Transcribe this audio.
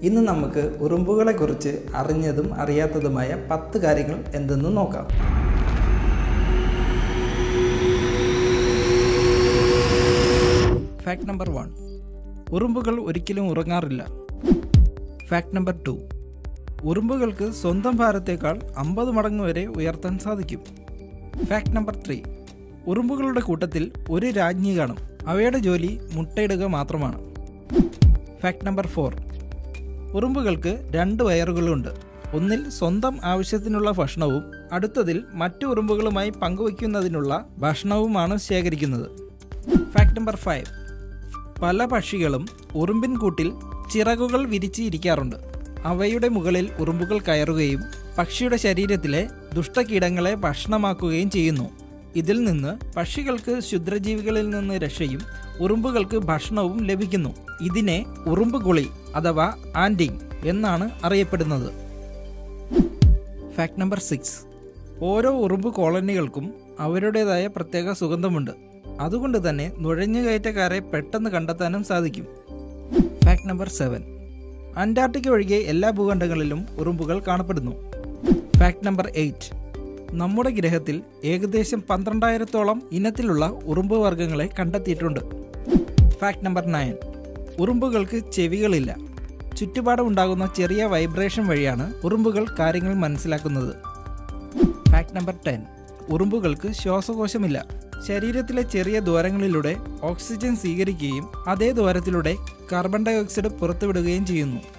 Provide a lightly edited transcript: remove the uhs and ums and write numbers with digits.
ഇന്ന് നമുക്ക് ഉറുമ്പുകളെക്കുറിച്ച് അറിഞ്ഞതും അറിയാത്തതുമായ 10 കാര്യങ്ങൾ എന്തെന്ന് നോക്കാം. Fact number 1. ഉറുമ്പുകൾ ഒരിക്കലും ഉറങ്ങാറില്ല. Fact number 2. ഉറുമ്പുകൾക്ക് സ്വന്തം ഭാരത്തേക്കാൾ 50 മടങ്ങ് വരെ ഉയർത്താൻ സാധിക്കും. Fact number 3. ഉറുമ്പുകളുടെ കൂട്ടത്തിൽ ഒരു രാജ്ഞി കാണും. അവയുടെ ജോലി മുട്ടയിടുക മാത്രമാണ്. Fact number 4. ഉറുമ്പുകൾക്ക് 2 വയറുകളുണ്ട്. ഒന്നിൽ സ്വന്തം ആവശ്യത്തിനുള്ള ഭക്ഷണവും അടുത്തതിൽ മറ്റു ഉറുമ്പുകളുമായി പങ്കുവയ്ക്കുന്നതിനുള്ള ഭക്ഷണവുമാണ് ശേഖരിക്കുന്നത്. Fact number 5. പല പക്ഷികളും ഉറുമ്പിൻ കൂട്ടിൽ ചിറകുകൾ വിരിച്ച് ഇരിക്കാറുണ്ട്. അവയുടെ മുകളിൽ ഉറുമ്പുകൾ കയറുകയും പക്ഷിയുടെ ശരീരത്തിലെ ദുഷ്ടകീടങ്ങളെ ഭക്ഷണമാക്കുകയും ചെയ്യുന്നു. ഇതിൽ നിന്ന് പക്ഷികൾക്ക് ക്ഷുദ്രജീവികളിൽ നിന്ന് രക്ഷയും ഉറുമ്പുകൾക്ക് ഭക്ഷണവും ലഭിക്കുന്നു. ഇതിനെ ഉറുമ്പ് കുളി അഥവാ ആൻറ്റിങ് എന്നാണ് അറിയപ്പെടുന്നത്. Fact number 6. ഓരോ ഉറുമ്പ് കോളനികൾക്കും അവരുടേതായ പ്രത്യേക സുഗന്ധമുണ്ട്. അതുകൊണ്ട് തന്നെ നുഴഞ്ഞുകയറ്റക്കാരെ പെട്ടെന്ന് കണ്ടെത്താനും സാധിക്കും. Fact number 7. അന്റാർട്ടിക്ക ഒഴികെ എല്ലാ ഭൂഖണ്ഡങ്ങളിലും ഉറുമ്പുകൾ കാണപ്പെടുന്നു. Fact number 8. നമ്മുടെ ഗ്രഹത്തിൽ ഏകദേശം 12,000-ഓളം ഇനത്തിലുള്ള ഉറുമ്പ് വർഗ്ഗങ്ങളെ കണ്ടെത്തിയിട്ടുണ്ട്. Fact number 9. ഉറുമ്പുകൾക്ക് ചെവികളില്ല. ചുറ്റുപാടുമുണ്ടാകുന്ന ചെറിയ വൈബ്രേഷൻ വഴിയാണ് ഉറുമ്പുകൾ കാര്യങ്ങൾ മനസ്സിലാക്കുന്നത്. Fact number 10. ഉറുമ്പുകൾക്ക് ശ്വാസകോശമില്ല. ശരീരത്തിലെ ചെറിയ ദ്വാരങ്ങളിലൂടെ ഓക്സിജൻ സ്വീകരിക്കുകയും അതേ ദ്വാരത്തിലൂടെ കാർബൺ ഡൈ ഓക്സൈഡ് പുറത്തുവിടുകയും ചെയ്യുന്നു.